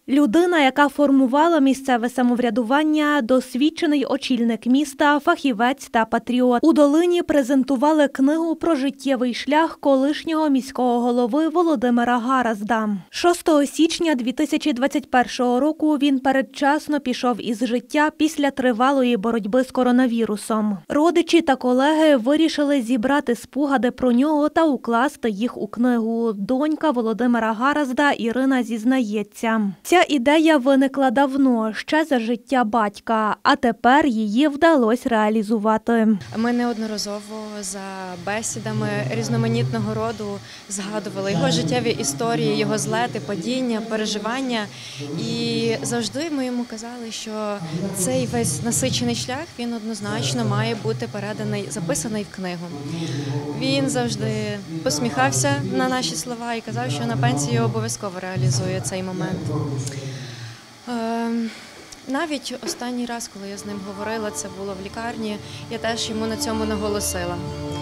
Людина, яка формувала місцеве самоврядування, досвідчений очільник міста, фахівець та патріот. У Долині презентували книгу про життєвий шлях колишнього міського голови Володимира Гаразда. 6 січня 2021 року він передчасно пішов із життя після тривалої боротьби з коронавірусом. Родичі та колеги вирішили зібрати спогади про нього та укласти їх у книгу. Донька Володимира Гаразда Ірина зізнається. Ця ідея виникла давно, ще за життя батька, а тепер її вдалося реалізувати. Ми неодноразово за бесідами різноманітного роду згадували його життєві історії, його злети, падіння, переживання. І завжди ми йому казали, що цей весь насичений шлях, він однозначно має бути переданий, записаний в книгу. Він завжди посміхався на наші слова і казав, що на пенсію обов'язково реалізує цей момент. Навіть останній раз, коли я з ним говорила, це було в лікарні, я теж йому на цьому наголосила.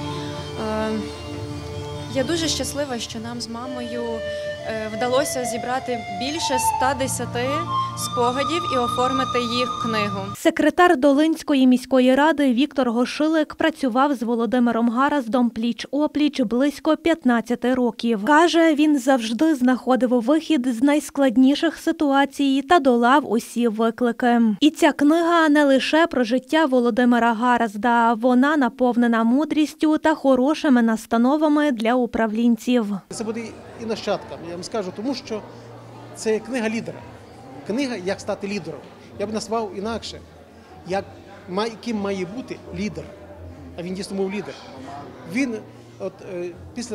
Я дуже щаслива, що нам з мамою вдалося зібрати більше 110 спогадів і оформити їх в книгу. Секретар Долинської міської ради Віктор Гошилик працював з Володимиром Гараздом пліч-опліч близько 15 років. Каже, він завжди знаходив вихід з найскладніших ситуацій та долав усі виклики. І ця книга не лише про життя Володимира Гаразда, вона наповнена мудрістю та хорошими настановами для управлінців. Це буде і нащадкам, я вам скажу, тому що це книга лідера. Книга «Як стати лідером». Я б назвав інакше, яким має бути лідер. А він дійсно був лідер. Він, після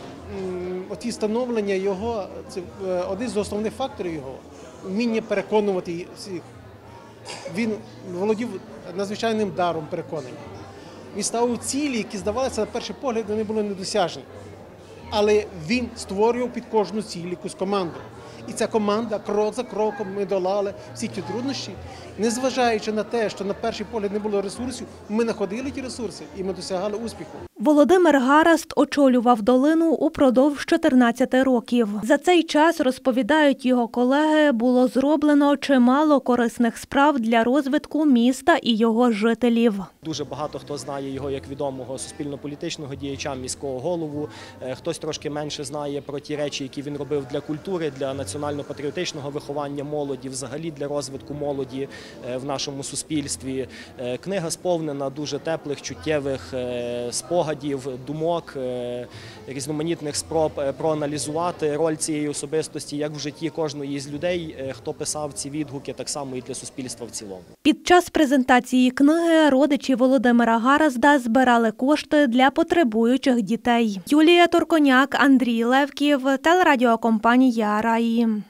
становлення його, це один з основних факторів його, вміння переконувати всіх. Він володів надзвичайним даром переконання. Він ставив цілі, які, здавалося, на перший погляд, вони були недосяжні. Але він створював під кожну ціль якусь команду. І ця команда крок за кроком ми долали всі ті труднощі. Незважаючи на те, що на перший погляд не було ресурсів, ми знаходили ті ресурси і ми досягали успіху. Володимир Гаразд очолював Долину упродовж 14 років. За цей час, розповідають його колеги, було зроблено чимало корисних справ для розвитку міста і його жителів. Дуже багато хто знає його як відомого суспільно-політичного діяча, міського голову. Хтось трошки менше знає про ті речі, які він робив для культури, для національно-патріотичного виховання молоді, взагалі для розвитку молоді в нашому суспільстві. Книга сповнена дуже теплих, чуттєвих спогадів, думок, різноманітних спроб проаналізувати роль цієї особистості як в житті кожної з людей, хто писав ці відгуки, так само і для суспільства в цілому. Під час презентації книги родичі Володимира Гаразда збирали кошти для потребуючих дітей. Юлія Торконяк, Андрій Левків, телерадіокомпанія «Раї».